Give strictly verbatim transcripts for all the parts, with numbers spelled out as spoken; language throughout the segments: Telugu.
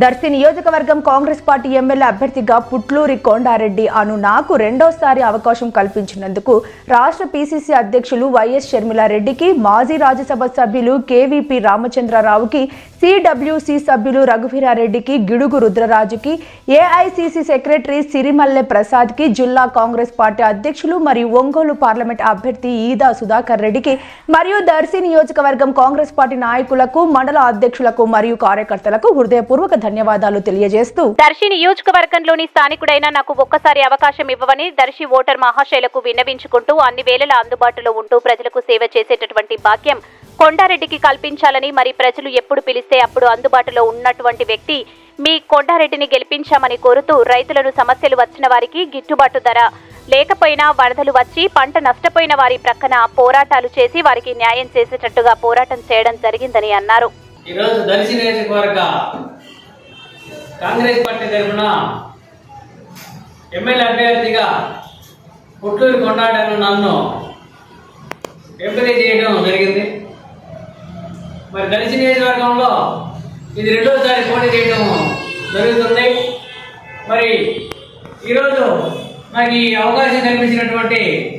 దర్శి నియోజకవర్గం కాంగ్రెస్ పార్టీ ఎమ్మెల్యే అభ్యర్థిగా పుట్లూరి కొండారెడ్డి అను నాకు రెండోసారి అవకాశం కల్పించినందుకు రాష్ట్ర పీసీసీ అధ్యక్షులు వైఎస్ షర్మిలారెడ్డికి, మాజీ రాజ్యసభ సభ్యులు కేవీపీ రామచంద్రరావుకి, సిడబ్ల్యూసీ సభ్యులు రఘువీరారెడ్డికి, గిడుగు రుద్రరాజుకి, ఏఐసీసీ సెక్రటరీ సిరిమల్లె ప్రసాద్కి, జిల్లా కాంగ్రెస్ పార్టీ అధ్యక్షులు మరియు ఒంగోలు పార్లమెంట్ అభ్యర్థి ఈదా సుధాకర్ రెడ్డికి మరియు దర్శి నియోజకవర్గం కాంగ్రెస్ పార్టీ నాయకులకు, మండల అధ్యక్షులకు మరియు కార్యకర్తలకు హృదయపూర్వక ధన్యవాదాలు తెలియజేస్తూ దర్శి నియోజకవర్గంలోని స్థానికుడైన నాకు ఒక్కసారి అవకాశం ఇవ్వవని దర్శి ఓటర్ మహాశైలకు విన్నవించుకుంటూ అన్ని వేళలా అందుబాటులో ఉంటూ ప్రజలకు సేవ చేసేటటువంటి భాగ్యం కొండారెడ్డికి కల్పించాలని, మరి ప్రజలు ఎప్పుడు పిలిస్తే అప్పుడు అందుబాటులో ఉన్నటువంటి వ్యక్తి మీ కొండారెడ్డిని గెలిపించామని కోరుతూ రైతులను సమస్యలు వచ్చిన వారికి గిట్టుబాటు ధర లేకపోయినా, వరదలు వచ్చి పంట నష్టపోయిన వారి ప్రక్కన పోరాటాలు చేసి వారికి న్యాయం చేసేటట్టుగా పోరాటం చేయడం జరిగిందని అన్నారు. ఈరోజు దర్శి నియోజకవర్గ కాంగ్రెస్ పార్టీ తరఫున ఎమ్మెల్యే అభ్యర్థిగా పుట్లూరి కొండారెడ్డి నన్ను ఎంపిక చేయడం జరిగింది. మరి దర్శి నియోజకవర్గంలో ఇది రెండోసారి పోటీ చేయడం జరుగుతుంది. మరి ఈరోజు నాకు ఈ అవకాశం కల్పించినటువంటి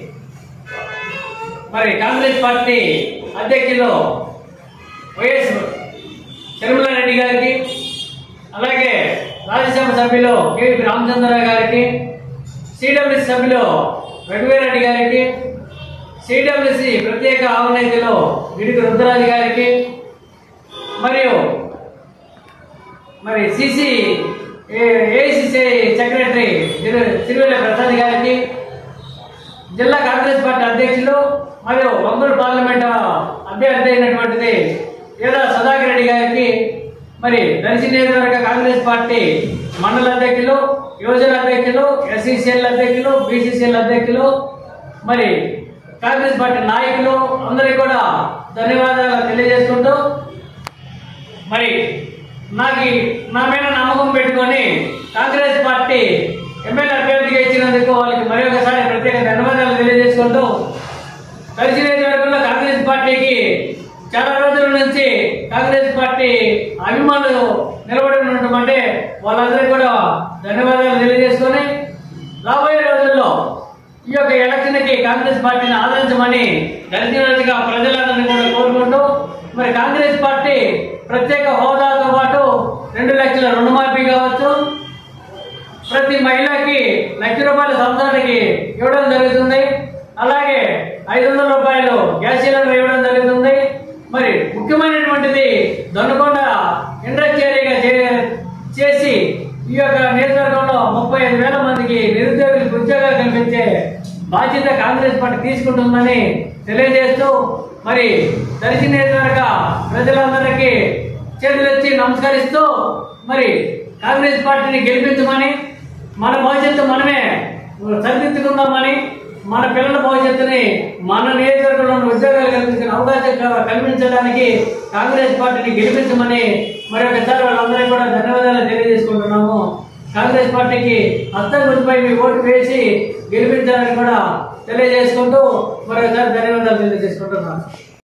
మరి కాంగ్రెస్ పార్టీ అధ్యక్షులు వైఎస్ షర్మిలారెడ్డి గారికి, అలాగే రాజ్యసభ సభ్యులు కేవీపీ రామచంద్రరావు గారికి, సిడబ్ల్యూసీ సభ్యులు రఘువీరారెడ్డి గారికి, సిడబ్ల్యూసీ ప్రత్యేక ఆవనేతలు గిడుగు రుద్రరాజు గారికి, మరియు మరి CC AICC secretary Sirimalle Prasad గారికి, జిల్లా కాంగ్రెస్ పార్టీ అధ్యక్షులు మరియు ఒంగోలు పార్లమెంట్ అభ్యర్థి అయినటువంటిది ఈదా సుధాకర్ రెడ్డి గారికి, మరి దర్శి నియోజకవర్గ కాంగ్రెస్ పార్టీ మండల అధ్యక్షులు, యువజన అధ్యక్షులు, ఎస్సీసీఎల్ అధ్యక్షులు, బీసీసీఎల్ అధ్యక్షులు, మరి కాంగ్రెస్ పార్టీ నాయకులు అందరికీ కూడా ధన్యవాదాలు తెలియజేసుకుంటూ, మరి నాకు నా మీద నమ్మకం పెట్టుకొని కాంగ్రెస్ పార్టీ ఎమ్మెల్యే అభ్యర్థిగా ఇచ్చినందుకు వాళ్ళకి మరి ఒకసారి ప్రత్యేక ధన్యవాదాలు తెలియజేసుకుంటూ, దర్శి నియోజకవర్గంలో కాంగ్రెస్ పార్టీకి చాలా రోజుల నుంచి కాంగ్రెస్ పార్టీ అభిమానులు నిలబడి ఉన్నటువంటి వాళ్ళందరికీ కూడా ధన్యవాదాలు తెలియజేసుకొని, రాబోయే రోజుల్లో ఈ యొక్క ఎలక్షన్కి కాంగ్రెస్ పార్టీని ఆదరించమని దర్శి నియోజక ప్రజలందరినీ కూడా కోరుకుంటూ, మరి కాంగ్రెస్ పార్టీ ప్రత్యేక హోదాతో పాటు రెండు లక్షల రుణమాఫీ కావచ్చు, ప్రతి మహిళకి లక్ష రూపాయల సంవత్సరానికి ఇవ్వడం జరుగుతుంది, అలాగే ఐదు వందల రూపాయలు గ్యాస్ సిలిండర్ ఇవ్వడం జరుగుతుంది. మరి ముఖ్యమైనటువంటిది దొనకొండ ఇండస్ట్రియల్గా చేసి ఈ యొక్క నియోజకవర్గంలో ముప్పై ఐదు వేల మందికి నిరుద్యోగులకు ఉద్యోగాలు కల్పించే బాధ్యత కాంగ్రెస్ పార్టీ తీసుకుంటుందని తెలియజేస్తూ, మరి దర్శి నియోజకవర్గ ప్రజలందరికీ చేతులెత్తి నమస్కరిస్తూ, మరి కాంగ్రెస్ పార్టీని గెలిపించమని, మన భవిష్యత్తు మనమే సరిదిద్దుకుందామని, మన పిల్లల భవిష్యత్తుని మన నియోజకవర్గంలో ఉద్యోగాలు కల్పించిన అవకాశం కల్పించడానికి కాంగ్రెస్ పార్టీని గెలిపించమని మరొకసారి వాళ్ళందరికీ కూడా ధన్యవాదాలు తెలియజేసుకుంటున్నాము. కాంగ్రెస్ పార్టీకి హస్తం గుర్తుపై మీ ఓటు వేసి గెలిపించాలని కూడా తెలియజేసుకుంటూ మరొకసారి ధన్యవాదాలు తెలియజేసుకుంటున్నాను.